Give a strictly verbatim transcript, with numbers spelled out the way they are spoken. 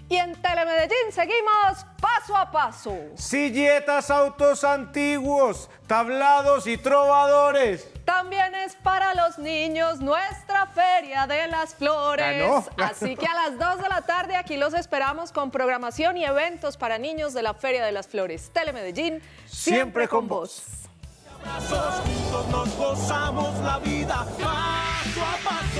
Y en Telemedellín seguimos paso a paso. Silletas, autos antiguos, tablados y trovadores. También es para los niños nuestra Feria de las Flores. Ganó. Así que a las dos de la tarde aquí los esperamos con programación y eventos para niños de la Feria de las Flores. Telemedellín, siempre, siempre con, con vos. Abrazos, juntos nos gozamos la vida, paso a paso.